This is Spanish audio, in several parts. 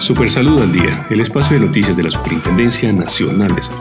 Supersalud al Día, el espacio de noticias de la Superintendencia Nacional de Salud.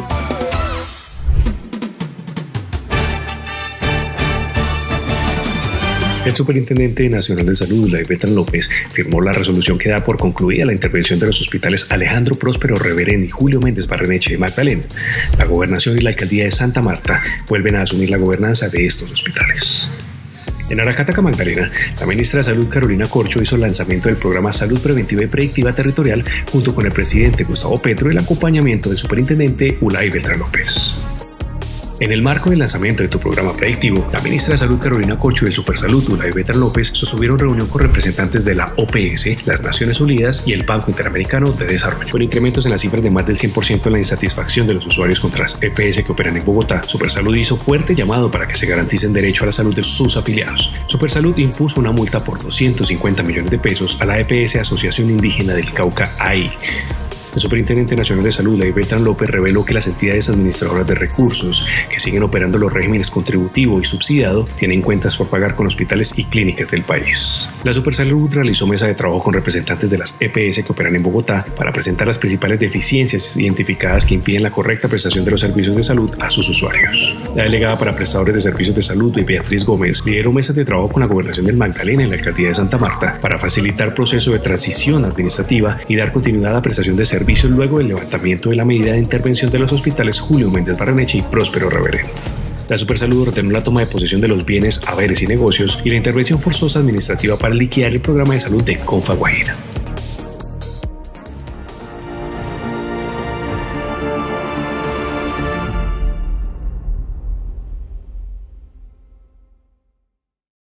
El Superintendente Nacional de Salud, Ulay Beltrán López, firmó la resolución que da por concluida la intervención de los hospitales Alejandro Próspero Reverén y Julio Méndez Barreneche de Magdalena. La Gobernación y la Alcaldía de Santa Marta vuelven a asumir la gobernanza de estos hospitales. En Aracataca, Magdalena, la ministra de Salud, Carolina Corcho, hizo el lanzamiento del programa Salud Preventiva y Predictiva Territorial junto con el presidente Gustavo Petro y el acompañamiento del superintendente Ulay Beltrán López. En el marco del lanzamiento de tu programa predictivo, la ministra de Salud, Carolina Corcho, y el Supersalud, Ulay Beltrán López, sostuvieron reunión con representantes de la OPS, las Naciones Unidas y el Banco Interamericano de Desarrollo. Con incrementos en las cifras de más del 100% en la insatisfacción de los usuarios contra las EPS que operan en Bogotá, Supersalud hizo fuerte llamado para que se garanticen derecho a la salud de sus afiliados. Supersalud impuso una multa por 250 millones de pesos a la EPS Asociación Indígena del Cauca, AIC. El Superintendente Nacional de Salud, Ulay Beltrán López, reveló que las entidades administradoras de recursos que siguen operando los regímenes contributivo y subsidiado tienen cuentas por pagar con hospitales y clínicas del país. La Supersalud realizó mesa de trabajo con representantes de las EPS que operan en Bogotá para presentar las principales deficiencias identificadas que impiden la correcta prestación de los servicios de salud a sus usuarios. La delegada para prestadores de servicios de salud, Beatriz Gómez, lideró mesas de trabajo con la Gobernación del Magdalena y la Alcaldía de Santa Marta para facilitar proceso de transición administrativa y dar continuidad a la prestación de servicios luego del levantamiento de la medida de intervención de los hospitales Julio Méndez Barreneche y Próspero Reverén. La Supersalud ordenó la toma de posesión de los bienes, haberes y negocios y la intervención forzosa administrativa para liquidar el programa de salud de Confa Guajira.